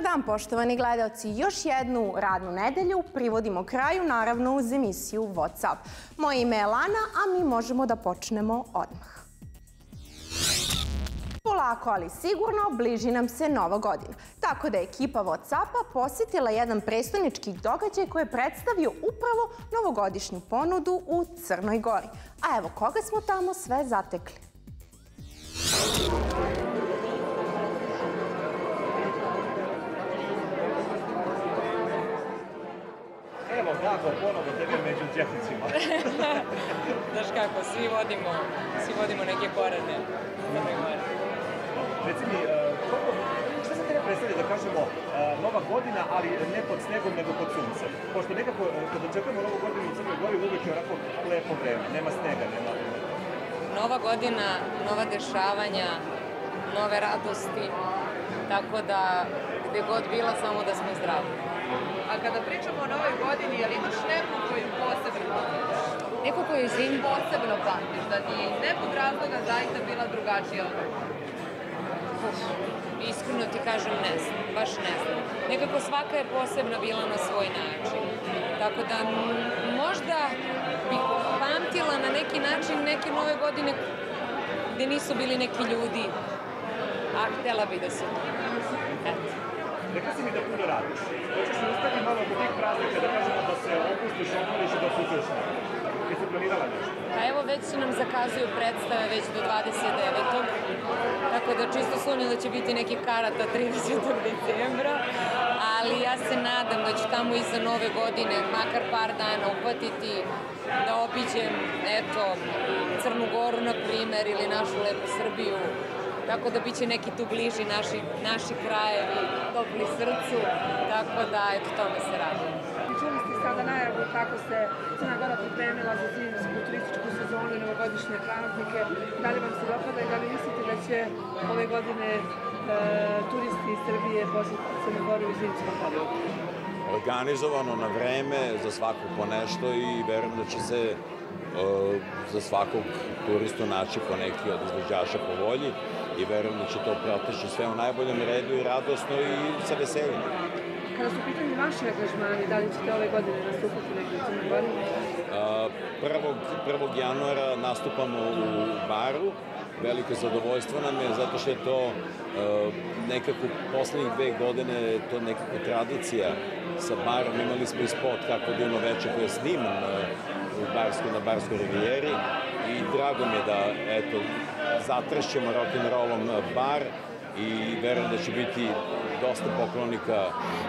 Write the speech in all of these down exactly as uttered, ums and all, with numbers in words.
dan, poštovani gledaoci. Još jednu radnu nedelju privodimo kraju, naravno, uz emisiju WhatsApp. Moje ime je Lana, a mi možemo da počnemo odmah. Polako, ali sigurno, bliži nam se Nova godina. Tako da je ekipa WhatsAppa posjetila jedan prestonički događaj koji je predstavio upravo novogodišnju ponudu u Crnoj Gori. A evo koga smo tamo sve zatekli. Evo, Blago, ponovo tebe među džetnicima. Znaš kako, svi vodimo, svi vodimo neke korene. Reci mi, šta se tebe predstavlja da kažemo Nova godina, ali ne pod snegom, nego pod suncem? Pošto nekako, kada očekujemo Novu godinu u Crnoj Gori, uvijek je onako lepo vreme, nema snega, nema... Nova godina, nova dešavanja, nove radosti, tako da gde god bila, samo da smo zdravi. A kada pričamo o Novoj godini, je li imaš neku koju posebno pamtiš? Neko koju zim posebno pamtiš, da ti je iz nekog razloga zaista bila drugačija od drugog? Iskreno ti kažem, ne znam, baš ne znam. Nekako svaka je posebna bila na svoj način. Tako da možda bih pamtila na neki način neke nove godine gde nisu bili neki ljudi, a htela bi da su to. Eto. Rekla si mi da puno radiš. Hoćeš li ustati malo od tih praznika da kažemo da se opustiš, odmoriš i da putuješ nešto? Jesi planirala nešto? Pa evo, već se nam zakazuju predstave već do dvadeset devetog Tako da čisto sumnjam da će biti nekih karata tridesetog decembra Ali ja se nadam da ću tamo iza nove godine, makar par dana, upatiti da obiđem, eto, Crnu Goru, na primer, ili našu lepu Srbiju. Tako da biće neki tu bliži naši, naši krajevi, topli srcu, tako da, eto, tome se radim. Čuli ste sada najavu kako se Crna Gora pripremila za zimsku turističku sezonu i novogodišnje praznike. Da li vam se dopada i da li mislite da će ove godine e, turisti iz Srbije posjetiti Crnu Goru u zimskom periodu? Organizovano na vreme, za svakog po nešto i verujem da će se e, za svakog turistu naći po neki od izvođača po volji i verujem da će to proteći sve u najboljem redu i radosno i sa veseljem. Kada su pitanje vaše angažmani, da li ćete ove godine nastupati negdje u Crnoj Gori? prvog januara nastupamo u baru. Veliko zadovoljstvo nam je, zato što je to nekako poslednjih dve godine to nekako tradicija sa barom. Imali smo i spot kako da ima veče koje je sniman na Barskoj rivijeri i drago mi je da, eto, zatrešćemo rock'n'rollom bar i verujem da će biti dosta poklonika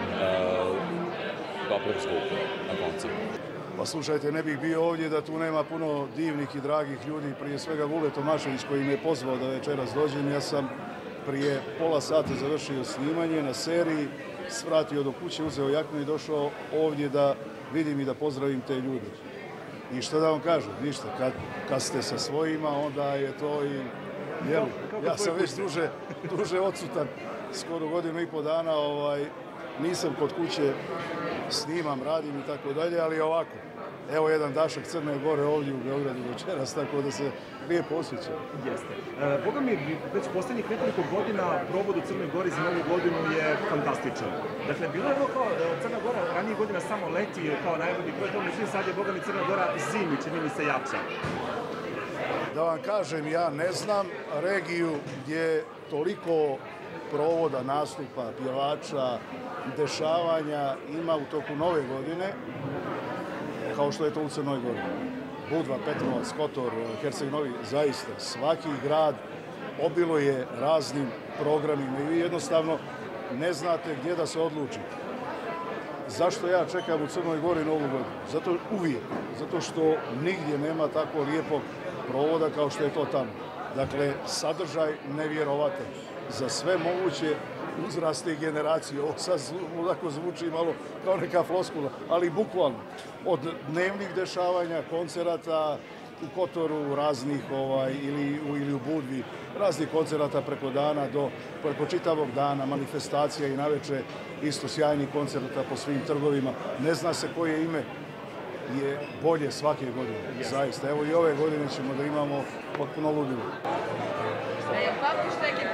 dobrog zvuka na koncertu. Pa slušajte, ne bih bio ovdje da tu nema puno divnih i dragih ljudi, prije svega Vule Tomašević koji me je pozvao da večeras dođem. Ja sam prije pola sata završio snimanje na seriji, svratio do kuće, uzeo jaknu i došao ovdje da vidim i da pozdravim te ljude. I što da vam kažem, ništa, kad, kad ste sa svojima, onda je to i, jeli, ja sam već duže, duže odsutan, skoro godinu i po dana, ovaj, nisam kod kuće, snimam, radim i tako dalje, ali ovako. Evo jedan dašak Crne Gore ovdje u Beogradu večeras, tako da se lijepo osjeća. Jeste. E, Boga mi, već poslednjih nekoliko godina provod u Crnoj Gori za Novu godinu je fantastičan. Dakle, bilo je ono kao Crna Gora ranijih godina samo leti, kao najbolji broj, to mislim sad je Boga mi Crna Gora zimi, čini mi se jača. Da vam kažem, ja ne znam regiju gdje toliko provoda, nastupa, pjevača, dešavanja ima u toku nove godine, kao što je to u Crnoj Gori. Budva, Petrovac, Kotor, Herceg Novi, zaista svaki grad obilo je raznim programima i vi jednostavno ne znate gdje da se odlučite. Zašto ja čekam u Crnoj Gori Novu godinu? Zato uvijek, zato što nigdje nema tako lijepog provoda kao što je to tamo. Dakle, sadržaj nevjerovatan za sve moguće uzraste i generacije. Ovo sad onako zvuči malo kao neka floskula, ali bukvalno. Od dnevnih dešavanja, koncerata u Kotoru, raznih ovaj, ili, ili u Budvi, raznih koncerata preko dana do preko čitavog dana, manifestacija i naveče isto sjajnih koncerata po svim trgovima. Ne zna se koje ime je bolje svake godine, zaista. Evo i ove godine ćemo da imamo potpuno ludilo. Pamtiš neke posebne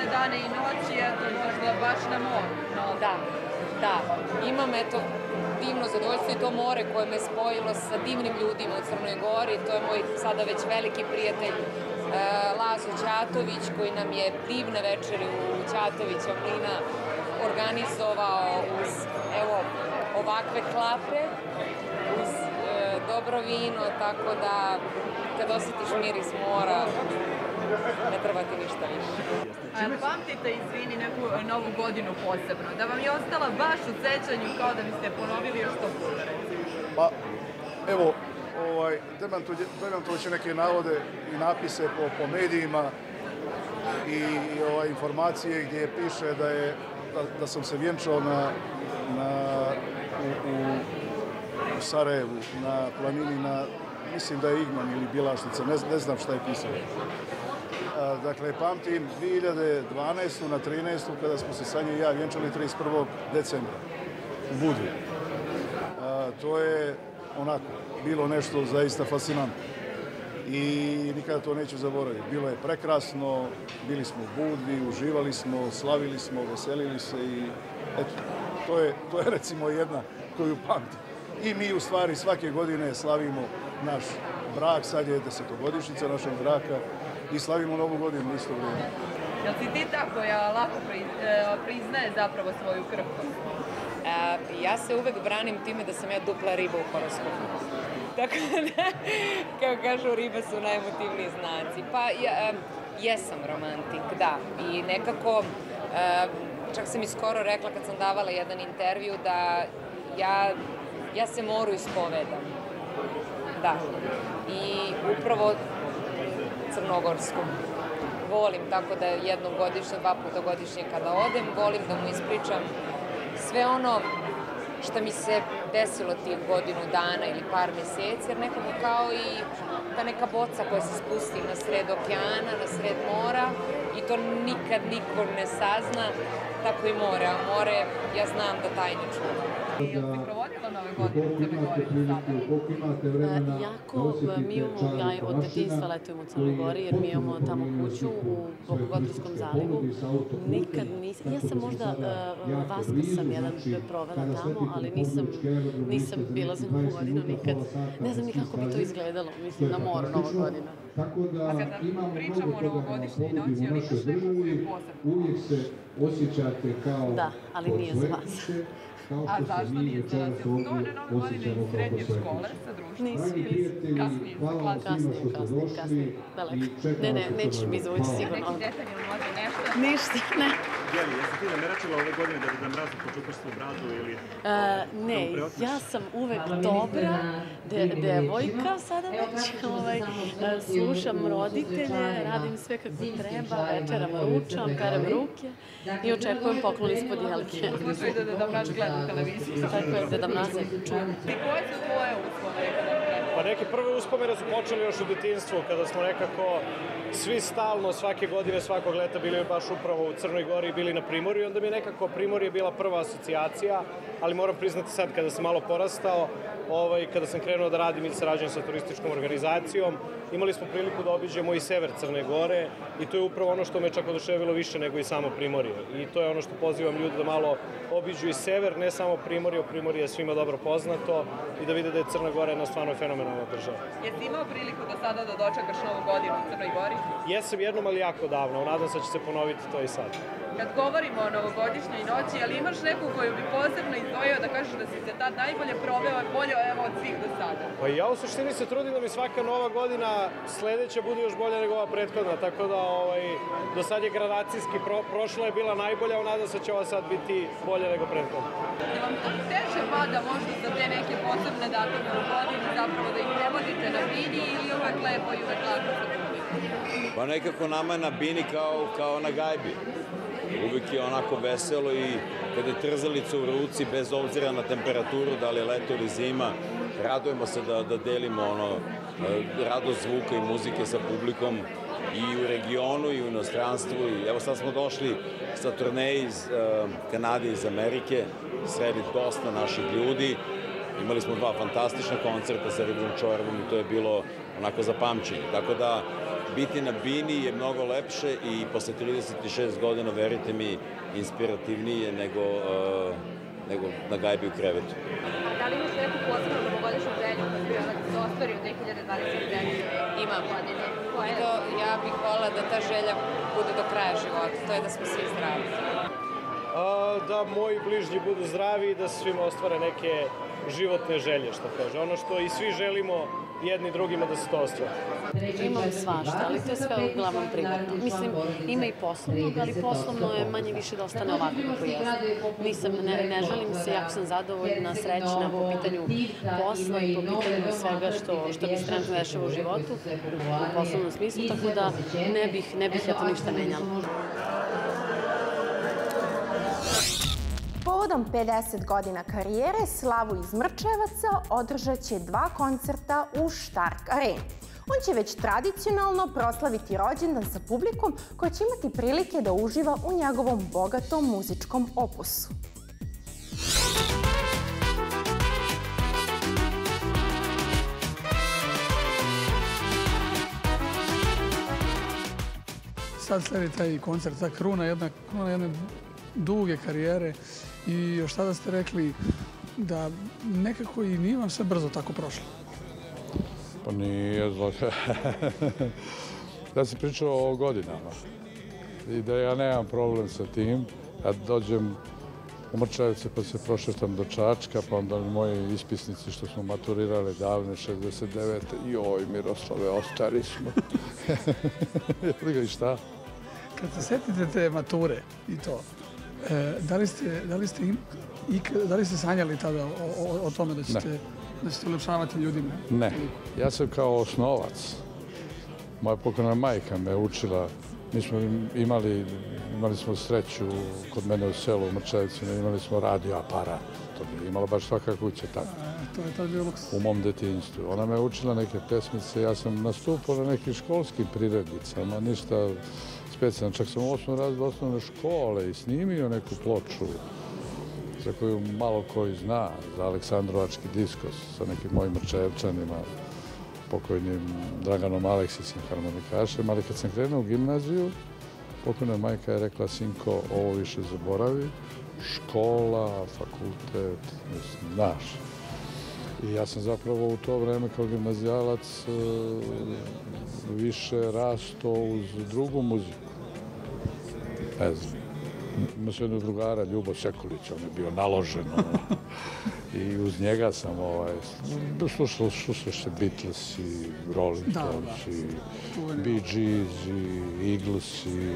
dane i noći, eto, možda baš na moru. No. Da, da. Imam, eto, divno zadovoljstvo i to more koje me spojilo sa divnim ljudima u Crnoj Gori. To je moj sada već veliki prijatelj Lazo Ćatović, koji nam je divne večeri u Ćatovića mlina organizovao uz, evo, ovakve klape, uz e, dobro vino, tako da kad osjetiš miris mora, ne treba ti ništa više. A pamtite, izvini, neku novu godinu posebno, da vam je ostala baš u sećanju kao da biste ponovili još sto puta, recimo? Pa, evo, ovaj, demantujući neke navode i napise po, po medijima i, i ovaj, informacije gdje piše da, je, da, da sam se vjenčao na, na, u, u, u Sarajevu, na planini, na, mislim da je Igman ili Bilašnica, ne, ne znam šta je pisalo. A, dakle, pamtim dvije hiljade dvanaestu na trinaestu kada smo se Sanja i ja vjenčali trideset prvog decembra u Budvi. A, to je onako bilo nešto zaista fascinantno i nikada to neću zaboraviti. Bilo je prekrasno, bili smo u Budvi, uživali smo, slavili smo, veselili se i eto, to je, to je recimo jedna koju pamtim. I mi u stvari svake godine slavimo naš brak, sad je desetogodišnjica našeg braka i slavimo Novu godinu isto vrijeme. Jel si ti ta koja lako priznaje zapravo svoju krhkost? A, ja se uvek branim time da sam ja dupla riba u horoskopu. Tako da, kao kažu, ribe su najemotivniji znaci. Pa, ja, jesam romantik, da. I nekako, čak sam i skoro rekla kad sam davala jedan intervju da ja, ja se moru ispovedam. Da. I upravo crnogorskom. Volim, tako da jednom godišnje, dva puta godišnje kada odem, volim da mu ispričam sve ono što mi se desilo tih godinu dana ili par mjeseci, jer nekako kao i ta neka boca koja se spusti na sred okeana, na sred mora i to nikad niko ne sazna, tako i more. A more, ja znam da tajne čuva. Jel si provodila nove godine u Crnoj Gori sada? Jako, mi imamo, ja od detinjstva letujem u Crnoj Gori jer mi imamo tamo kuću u Bokokotorskom zalivu. Nikad nisam, ja sam možda Vasko sam jedan provela tamo, ali nisam, nisam bila za Novu godinu nikad. Ne znam ni kako bi to izgledalo, mislim, na moru Nova godina. A kad nam pričamo o novogodišnjoj noći, ali imaš neku koju posebno? Da, ali nije za vas. A zašto nije za vas? Jel su to one nove godine iz srednje škole sa društvom? Nisu, nisu. Kasnije, sa klasom? Kasnije, kasnije, kasnije, daleko. Ne, ne, nećeš mi izvući sigurno. Neki detalj ili možda nešto? Ništa, ne. Jeli, jesi ti nameračila ove godine da da mrazu počupaš svoju bradu ili... Ne, ja sam uvek dobra devojka sada već. Slušam roditelje, radim sve kako treba, večeram ručam, perem ruke i očekujem poklon ispod jelke. Slušaj da Deda Mraz gleda televiziju. Tako je, Deda Mraza čujem. I koje su tvoje uspomene kada gleda? Pa neke prve uspomene su počeli još u detinjstvu, kada smo nekako svi stalno, svake godine, svakog leta bili baš upravo u Crnoj Gori i bili na Primorju. I onda mi je nekako Primorje bila prva asocijacija, ali moram priznati sad kada sam malo porastao, ovaj, kada sam krenuo da radim i sarađujem sa turističkom organizacijom, imali smo priliku da obiđemo i sever Crne Gore i to je upravo ono što me čak oduševilo više nego i samo Primorje. I to je ono što pozivam ljudi da malo obiđu i sever, ne samo Primorje, Primorje je svima dobro poznato i da vide da je Crna Gora jedna stvarno fenomenalna država. Jesi imao priliku do sada da dočekaš Novu godinu u Crnoj Gori? Jesam jednom, ali jako davno. Nadam se da će se ponoviti to i sad. Kad govorimo o novogodišnjoj noći, ali imaš neku koju bi posebno izdvojio da kažeš da si se tad najbolje proveo i bolje evo od svih do sada? Pa ja u suštini se trudim da mi svaka nova godina sledeća bude još bolja nego ova prethodna, tako da ovaj, do sad je gradacijski pro, prošla je bila najbolja, a nadam se da će ova sad biti bolja nego prethodna. Da vam teže pada možda za te neke posebne datume u godini, zapravo da ih ne vodite na bini ili uvek lepo i uvek lako sa publikom? Pa nekako nama je na bini kao, kao na gajbi. Uvijek je onako veselo i kada je trzalica u ruci, bez obzira na temperaturu, da li je leto ili zima, radujemo se da, da delimo ono, radost zvuka i muzike sa publikom i u regionu i u inostranstvu. I evo sad smo došli sa turneje iz uh, Kanade i iz Amerike, sredi dosta naših ljudi Imali smo dva fantastična koncerta sa Ribom Čorabom i to je bilo onako za pamćenje. Tako da, biti na bini je mnogo lepše i posle trideset šest godina, verite mi, inspirativnije nego, uh, nego na gajbi u krevetu. Da li imaš neku posebnu novogodišnju želju koju se ostvari u dve hiljade dvadeset devete Imam. godine? I to, ja bih volila da ta želja bude do kraja života, to je da smo svi zdravi. A, da moji bližnji budu zdravi i da svima ostvare neke životne želje, što kaže. Ono što i svi želimo jedni drugima da se to ostvari. Imam svašta, ali to je sve uglavnom privatno. Mislim, ima i poslovnog, ali poslovno je manje više da ostane ovako kako jeste. Nisam, ne, ne želim se, jako sam zadovoljna, srećna po pitanju posla i po pitanju svega što, što mi se trenutno dešava u životu, u poslovnom smislu, tako da ne bih, ne bih ja to ništa menjala. Povodom pedeset godina karijere, Slavu iz Mrčajevaca održat će dva koncerta u Štark areni. On će već tradicionalno proslaviti rođendan sa publikom koja će imati prilike da uživa u njegovom bogatom muzičkom opusu. Sad sledi taj koncert, ta kruna, jedna, kruna jedne duge karijere i još tada ste rekli da nekako i nije vam sve brzo tako prošlo. Pa nije zlo. Ja sam pričao o godinama i da ja nemam problem sa tim. Ja dođem u Mrčajevce pa se prošetam do Čačka, pa onda moji ispisnici što smo maturirali davne šezdeset devete Joj, Miroslave, ostari smo. I šta? Kad se setite te mature i to, da li ste, da li ste, im, da li ste sanjali tada o, o, o tome da ćete, da ćete ulepšavati ljudima? Ne. Ja sam kao osnovac. Moja pokojna majka me učila. Mi smo imali, imali smo sreću kod mene u selu u Mrčajevcima, imali smo radio aparat. To bi imala baš svaka kuća tako. A, to je to bio luks. U mom detinjstvu. Ona me učila neke pesmice. Ja sam nastupao na nekim školskim prirednicama, ništa specijalno. Čak sam u osmom razredu osnovne škole i snimio neku ploču za koju malo koji zna, za Aleksandrovački diskos sa nekim mojim Mrčajevčanima, pokojnim Draganom Aleksicem, harmonikašem, ali kad sam krenuo u gimnaziju, pokojna majka je rekla, sinko, ovo više zaboravi, škola, fakultet, mislim, znaš. I ja sam zapravo u to vreme kao gimnazijalac više rastao uz drugu muziku. Ne znam. Ima se jednog drugara, Ljubo Sekulić, on je bio naložen. I uz njega sam ovaj, slušao, slušao se Beatles i Rolling Stones i Bee Gees i Eagles i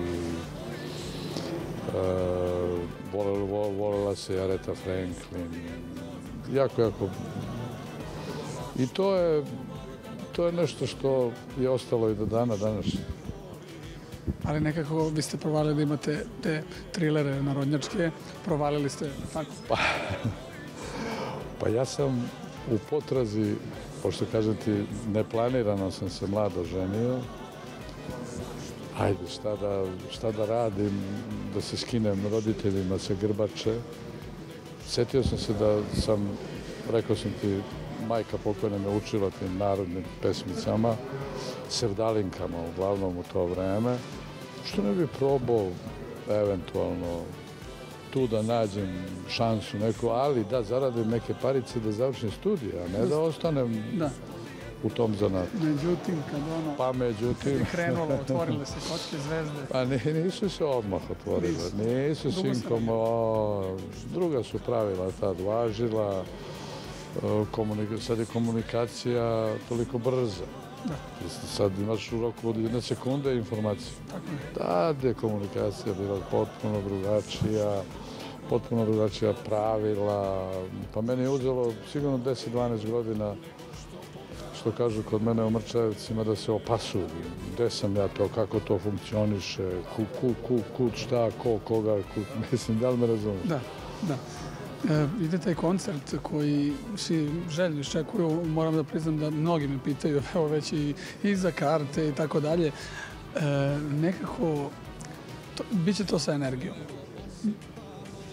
uh, volela se Aretha Franklin. Jako, jako. I to je, to je nešto što je ostalo i do dana današnjeg. Ali nekako vi ste provalili da imate te trilere narodnjačke, provalili ste tako? Pa, pa ja sam u potrazi, pošto kažem ti, neplanirano sam se mlado ženio. Ajde, šta da, šta da radim, da se skinem roditeljima sa grbače. Sjetio sam se da sam, rekao sam ti, majka pokojna me učila tim narodnim pesmicama, sevdalinkama uglavnom u to vreme. Što ne bi probao eventualno tu da nađem šansu neku, ali da zaradim neke parice da završim studije, a ne da ostanem da. u tom zanatu. Međutim, kad ono... Pa međutim... Kad je krenulo, otvorile se kocke zvezde. Pa nisu se odmah otvorile, nisu sinkom... Druga su pravila tad važila, sad je komunikacija toliko brza. Da. Sad imaš u roku od jedne sekunde informaciju. Tad je komunikacija bila potpuno drugačija, potpuno drugačija pravila. Pa meni je uzelo sigurno deset do dvanaest godina, što kažu kod mene u Mrčajevcima, da se opasudim. Gde sam ja to, kako to funkcioniše, ku, ku, ku, ku, šta, ko, koga, ku, mislim, da li me razumiješ? Da, da. E, ide taj koncert koji svi željno iščekuju, moram da priznam da mnogi me pitaju, evo već i, i za karte i tako dalje. E, nekako, to, bit će to sa energijom.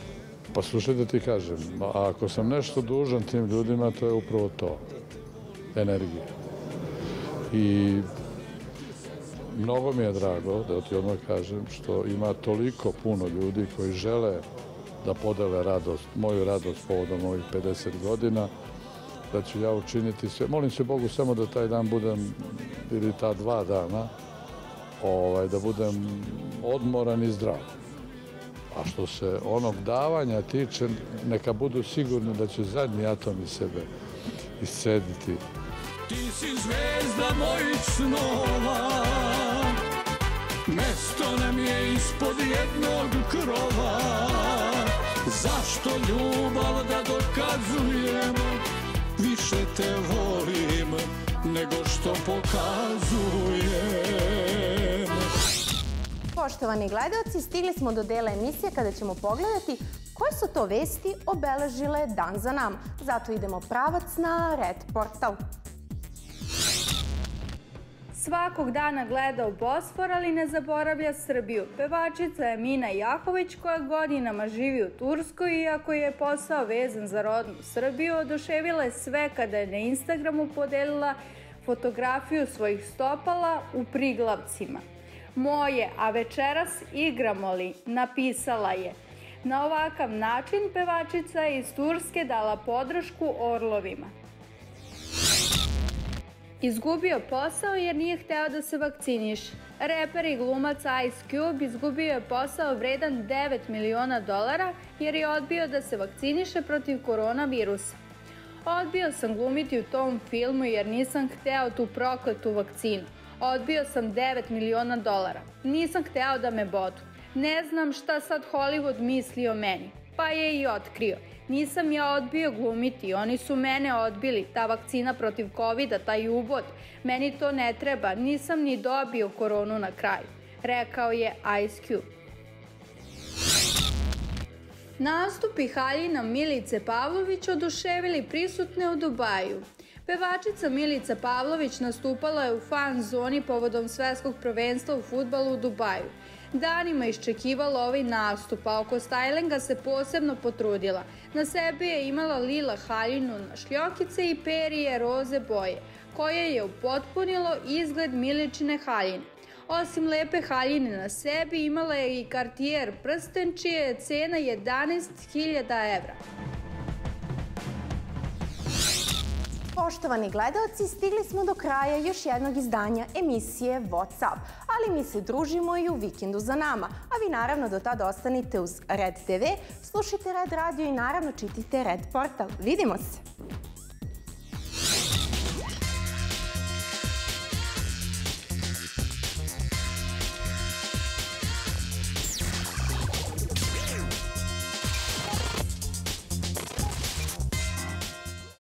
Pa slušaj da ti kažem, ako sam nešto dužan tim ljudima, to je upravo to. Energija. I mnogo mi je drago, da ti odmah kažem, što ima toliko puno ljudi koji žele da podele radost, moju radost povodom ovih pedeset godina, da ću ja učiniti sve. Molim se Bogu samo da taj dan budem, ili ta dva dana, da budem odmoran i zdrav. A što se onog davanja tiče, neka budu sigurni da će zadnji atom iz sebe iscediti. Ti si zvezda mojih snova, mesto nam je ispod jednog krova. Zašto ljubav da dokazujem, više te volim nego što pokazujem. Poštovani gledaoci, stigli smo do dela emisije kada ćemo pogledati koje su to vesti obeležile dan za nama. Zato idemo pravac na Red portal. Svakog dana gleda u Bosfor, ali ne zaboravlja Srbiju. Pevačica Emina Jahović, koja godinama živi u Turskoj, iako je posao vezan za rodnu Srbiju, oduševila je sve kada je na Instagramu podelila fotografiju svojih stopala u priglavcima. Moje, a večeras igramo li, napisala je. Na ovakav način pevačica je iz Turske dala podršku orlovima. Izgubio posao jer nije hteo da se vakciniše. Reper i glumac Ice Cube izgubio je posao vredan devet miliona dolara jer je odbio da se vakciniše protiv koronavirusa. Odbio sam glumiti u tom filmu jer nisam hteo tu prokletu vakcinu. Odbio sam devet miliona dolara. Nisam hteo da me bodu. Ne znam šta sad Hollywood misli o meni. Pa je i otkrio. Nisam ja odbio glumiti, oni su mene odbili, ta vakcina protiv kovida, taj ubod. Meni to ne treba, nisam ni dobio koronu na kraju, rekao je Ice Cube. Nastupi haljina Milice Pavlović oduševili prisutne u Dubaju. Pevačica Milica Pavlović nastupala je u fan zoni povodom svetskog prvenstva u fudbalu u Dubaju. Danima iščekivala ovaj nastup, a oko stajlinga se posebno potrudila. Na sebi je imala lila haljinu na šljokice i perije roze boje, koje je upotpunilo izgled Miličine haljine. Osim lepe haljine na sebi, imala je i Cartier prsten, čija je cena jedanaest hiljada evra. Poštovani gledaoci, stigli smo do kraja još jednog izdanja emisije WhatsApp, ali mi se družimo i u vikendu za nama, a vi naravno do tada ostanite uz Red te ve, slušajte Red radio i naravno čitajte Red portal. Vidimo se!